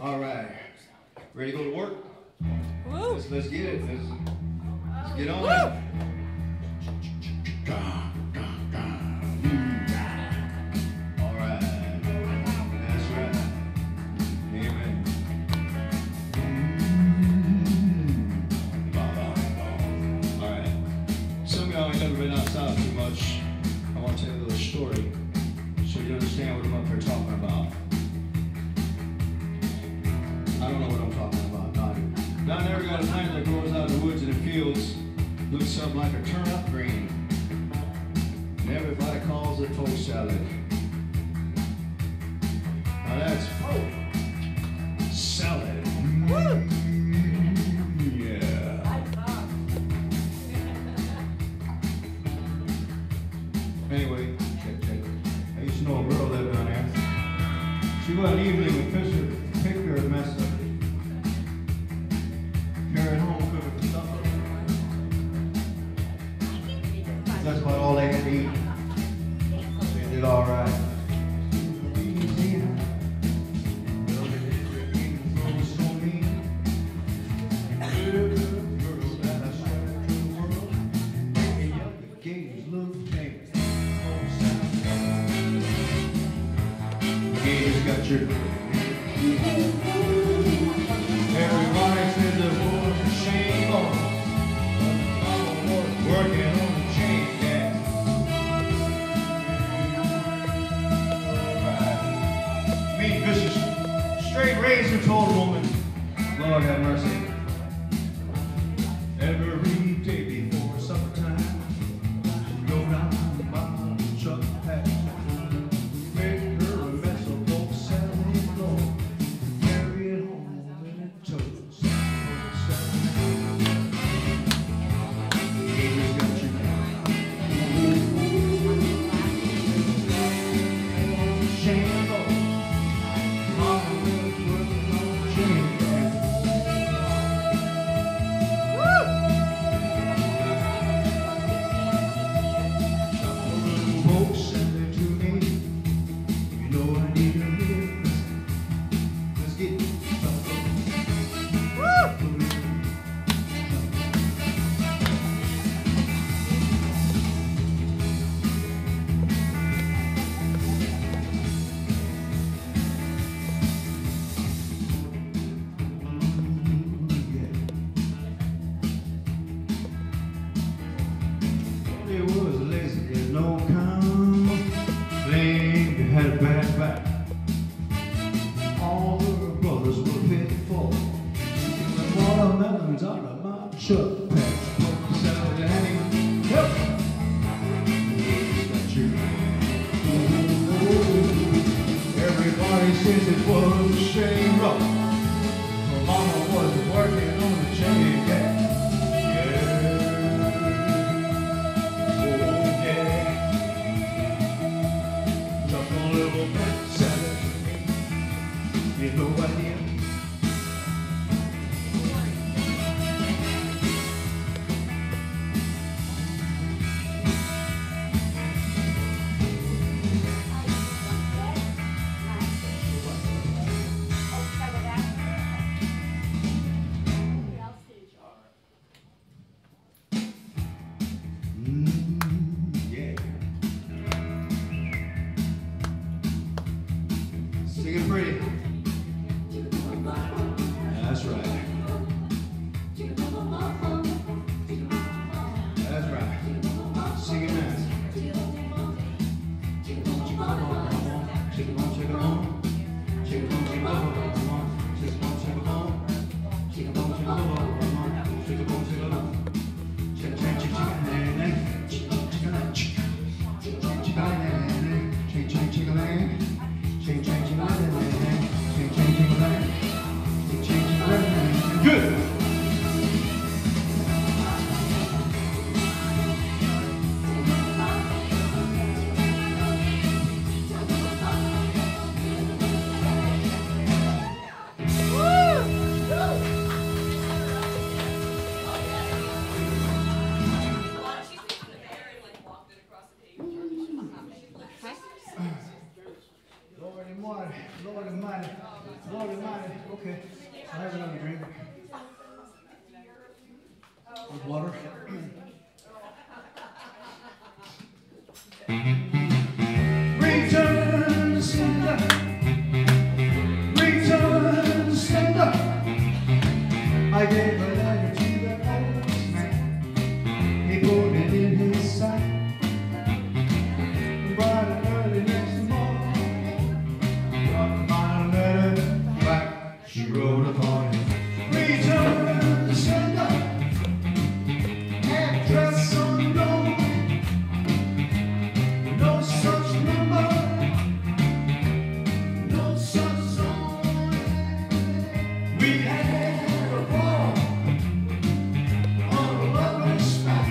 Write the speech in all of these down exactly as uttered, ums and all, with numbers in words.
All right. Ready to go to work? Woo. Let's, let's get it. Let's, let's get on it. All right. That's right. Amen. All right. Some of y'all ain't never been outside too much. I want to tell you a little story so you understand what I'm up here talking about. I don't know what I'm talking about. Not, not never got a plant that grows out in the woods and the fields, looks something like a turnip green. And everybody calls it poke salad. Now that's poke salad. Woo! Yeah. Anyway, check, check. I used to know a girl lived down there. She wasn't evenly with Fisher. Picked her and messed up. Carried home, cooking for supper. That's about all they had to eat. They did all right. Got your everybody said the boys were shame on, working on the chain gas. Right. Me, vicious, straight razor told a woman, Lord have mercy. Every day before summertime, she'd go down the bottom of the truck patch. Everybody says it was a shame rough. Her mama was working on the chain gas. Yeah. Oh yeah. Just a little bit salad. You know what I mean? Singing pretty. That's right. That's right. Singing nice. Chicken on, chicken on, chicken on, chicken on, chicken on, chicken on, chicken on, chicken on, chicken on, chicken on, chicken on, chicken on, chicken, chicken, chicken, chicken, chicken, chicken, chicken, chicken, chicken, chicken. Change, change, change, change, change, change, change, good. Okay. I have another drink. With water. Return to sender. Return to sender. I gave a letter to the postman. He put it in his sack. Bright and early next morning, got my letter back. She wrote upon it. Return to sender. Address unknown. No such number. No such song. We had a ball on a lovely spot.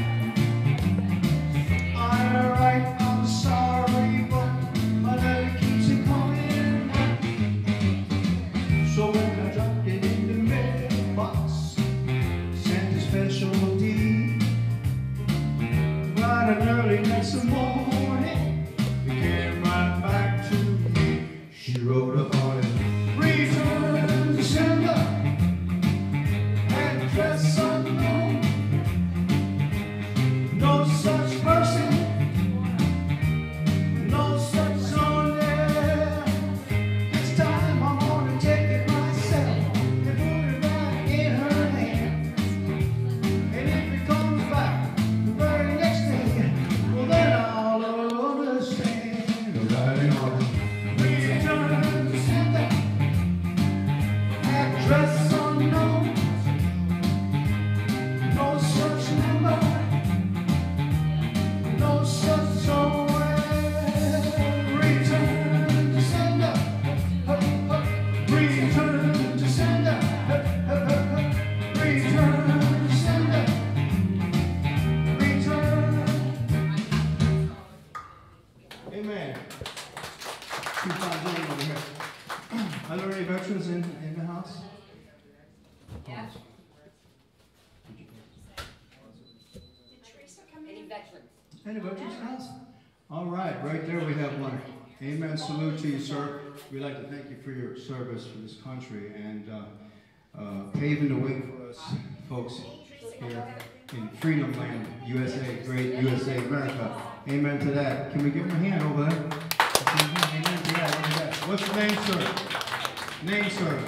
I write, I'm sorry, but my letter keeps it coming. So when I dropped it in the mailbox, sent a special deed. Bright and early next morning, it came right back to me. She wrote upon it. Return to sender. Address unknown. No such person. No such song there. This time I'm gonna take it myself and put it right in her hand. And if it comes back the very next day, well then I'll understand. Writing on it. Return to sender. Address unknown. No such number. No such song. Return to sender. Return to sender. Return to sender. Return. Amen. Two fine gentlemen over here. Are there any veterans in, in the house? Yeah. Did you- Did Teresa come in? Any veterans? Any veterans in the house? All right, right there we have one. Amen. Salute to you, sir. We'd like to thank you for your service for this country and uh, uh, paving the way for us folks here in Freedom Land, U S A, great U S A, America. Amen to that. Can we give him a hand over there? Amen to that. Look at that. What's your name, sir? Name, sir?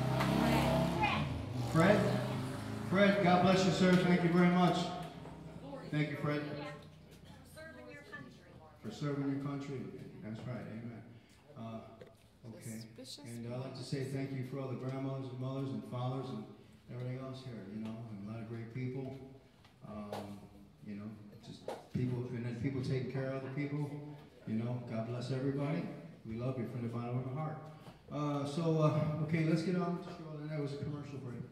Fred? Fred, God bless you, sir. Thank you very much. Thank you, Fred. Serving your country. For serving your country. That's right, amen. Uh, okay. And I'd like to say thank you for all the grandmothers and mothers and fathers and everything else here, you know, and a lot of great people. Um, you know, just people, and then people taking care of other people. You know, God bless everybody. We love you from the bottom of our heart. Uh, so, uh, okay, let's get on with the show. That was a commercial break.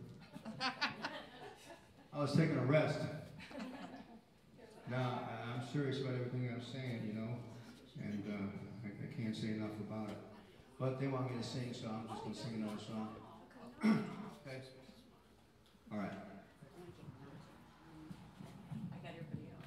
I was taking a rest. Now, I- I'm serious about everything I'm saying, you know, and uh, I, I can't say enough about it. But they want me to sing, so I'm just going to sing another song. Okay? All right. I got everybody else.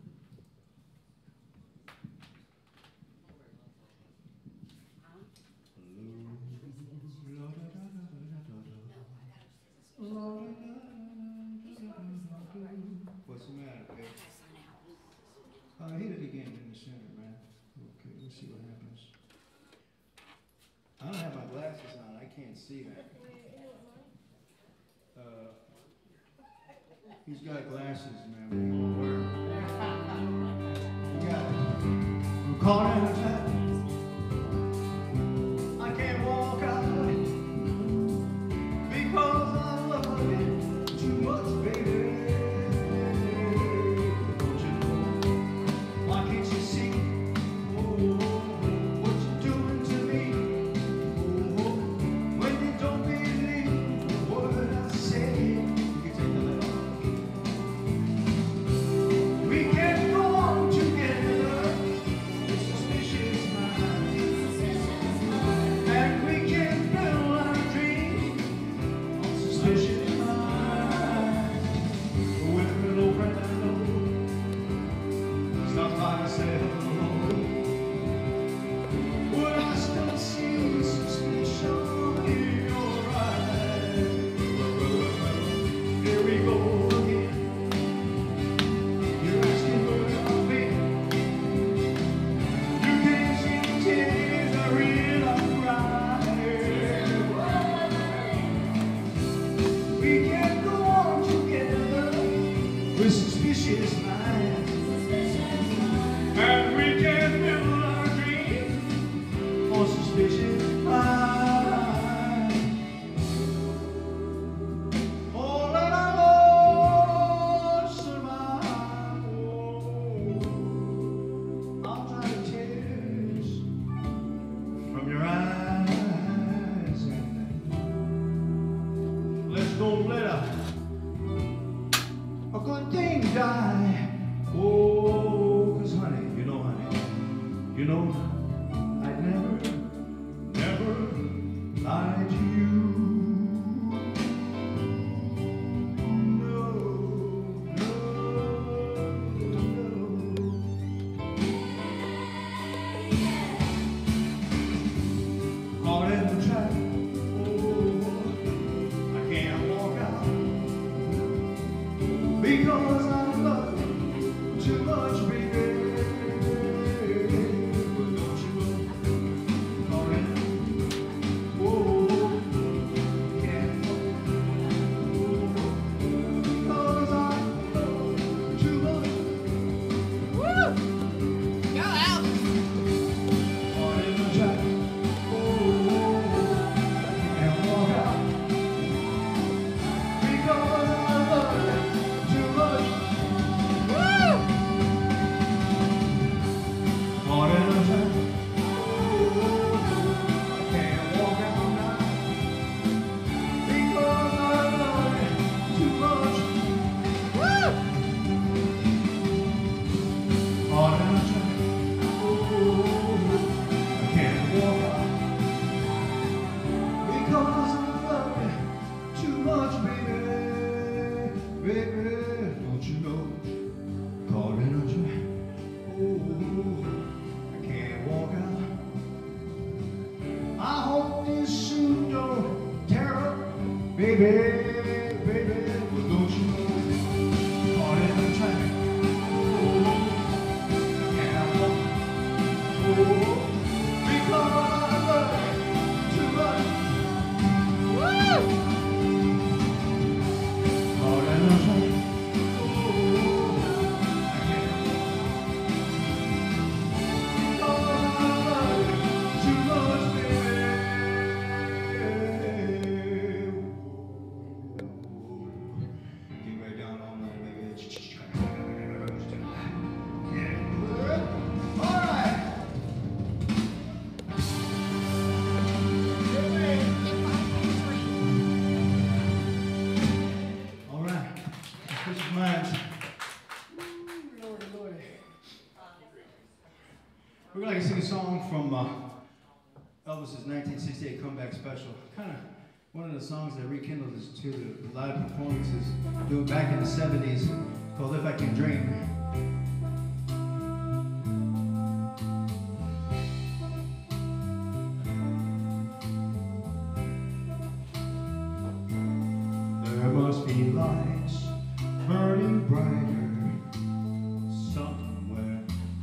What's the matter, babe? Uh, hit it again in the center, man. Okay, let's see what happens. I don't have my glasses on. I can't see that. Uh, he's got glasses, man. We won't wear them. You got it. We're caught in a trap. I can't walk out because I love you too much, baby. Don't you know? Why can't you see oh, what you're doing to me? Oh, when you don't believe the word I say. You can take the letter off. We can't go on together. This suspicion suspicious minds, and we can build our dreams on suspicious minds. Oh, let our Lord survive. Oh, I'll dry the tears from your eyes, and let's don't let a, a good thing die. Oh, cause honey, you know, honey, you know, I'd never, never lie to you. No, no, no. Caught in the trap. Oh, I can't walk out because I love you too much, baby. But don't you know, caught in, oh, can't walk because I love you too much. Woo! Go out! Caught in the trap. Baby, don't you know, caught in a trap. Oh, I can't walk out. I hope this suit don't tear up, baby, baby. But don't you know, caught in a trap. Oh, I can't walk. Oh, because I love you too much. Woo! Caught in a trap. We're going to sing a song from uh, Elvis's nineteen sixty-eight comeback special. Kind of one of the songs that rekindled us to the live performances doing back in the seventies, called If I Can Dream. There must be lights burning brighter somewhere.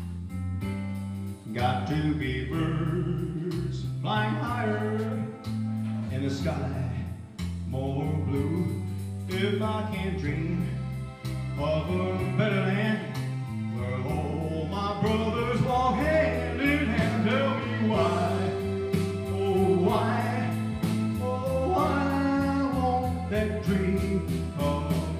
Got to be birds flying higher in the sky, more blue. If I can dream of a better land where all my brothers walk hand in hand, tell me why, oh why, oh why won't that dream come